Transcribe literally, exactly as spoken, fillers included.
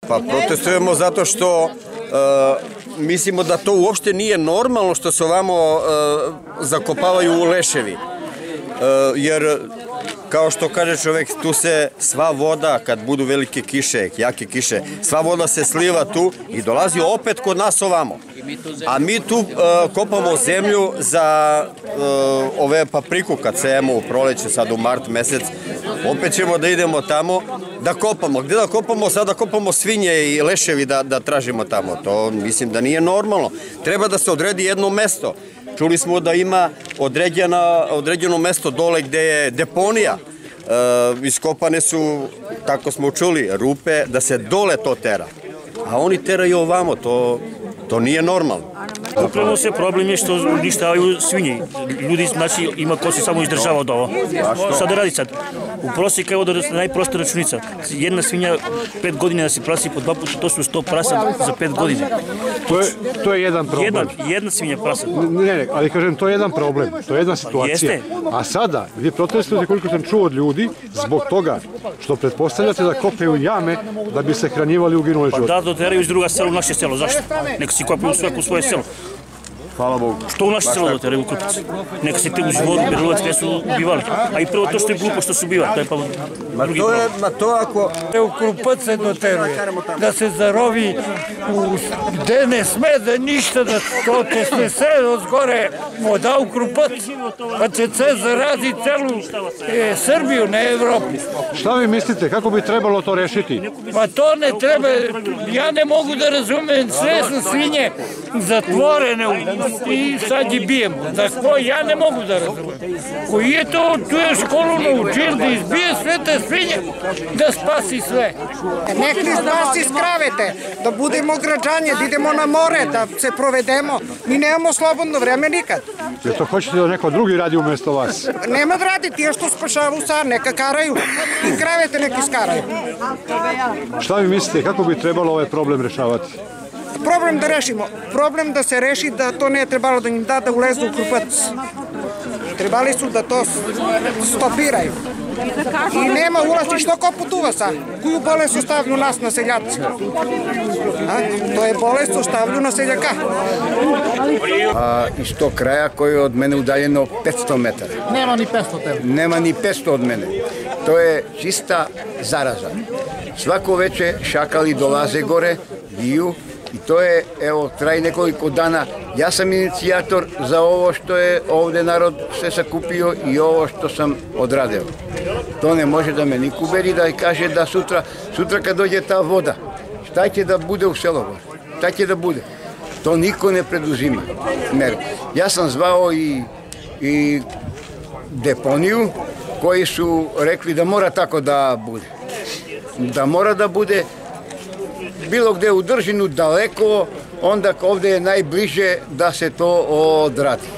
Pa protestujemo zato što mislimo da to uopšte nije normalno što se ovamo zakopavaju leševi. Jer, kao što kaže čovek, tu se sva voda, kad budu velike kiše, jake kiše, sva voda se sliva tu i dolazi opet kod nas ovamo. A mi tu kopamo zemlju za ove papriku kad sejemo u proleće, sad u mart mesec, opet ćemo da idemo tamo da kopamo. Gde da kopamo? Sad da kopamo svinje i leševi da tražimo tamo. To mislim da nije normalno. Treba da se odredi jedno mesto. Čuli smo da ima određeno mesto dole gde je deponija. Iskopane su, tako smo čuli, rupe da se dole to tera. A oni teraju ovamo, to nije normalno. Upravo se problem je što uništavaju svinje. Ljudi, znači, ima ko se samo izdržava od ovo. Sad radi sad. U prosjeku, evo da je najprosta računica. Jedna svinja pet godina da se prasi po dva puta, to su sto prasa za pet godina. To je jedan problem. Jedna svinja prasa. Ne, ne, ali kažem, to je jedan problem, to je jedna situacija. A sada, vi protestujete, koliko sam čuo od ljudi, zbog toga što pretpostavljate da kopaju jame da bi se hranjivali uginule životinje. Pa da, doteraju iz druga sela u naše selo. Zašto? Neka si kopaju svako u svoje selo. Hvala Bogu. Što u naše selo doteraju u Krupac? Neka se te u Zboru, Berilovac, gde su ubivali. A i prvo to što je glupo što su ubivali, to je pa drugi problem. Ma to ako... U Krupac se doteruje, da se zarovi, gde ne sme da ništa, da to će se sve od zgore voda u Krupac, pa će se zarazi celu Srbiju, ne Evropu. Šta vi mislite, kako bi trebalo to rešiti? Pa to ne treba, ja ne mogu da razumem, sve su svinje zatvorene i sad je bijemo. Ja ne mogu da razumem. Koji je to, tu je školu naučil da izbije sve te svinje, da spasi sve. Nek li spasi iz kravete, da budemo građanje, da idemo na more, da se provedemo. Mi nemamo slobodno vreme nikad. Jer to hoćete da neko drugi radi umesto vas? Nema da radi, ti što spašavu sad, neka karaju i kravete neki skaraju. Šta vi mislite, kako bi trebalo ovaj problem rešavati? Problem da rešimo, problem da se reši da to ne je trebalo da im da da ulezu u Krupac. Trebali su da to stopiraju. I nema ulazi što kopu tuva sad. Koju bolest su stavlju nas na seljaci? To je bolest su stavlju na seljaka. Iz tog kraja koji je od mene udaljeno petsto metara. Nema ni petsto tebe. Nema ni petsto od mene. To je čista zaraza. Svako veče šakali dolaze gore, viju, i to je, evo, traji nekoliko dana. Ja sam inicijator za ovo što je ovde narod se sakupio i ovo što sam odradio. To ne može da me niko ubedi da kaže da sutra, sutra kad dođe ta voda, šta će da bude u selu? Šta će da bude? To niko ne preduzima. Ja sam zvao i deponiju koji su rekli da mora tako da bude. Da mora da bude bilo gde u Držinu, daleko, onda ovde je najbliže da se to odradi.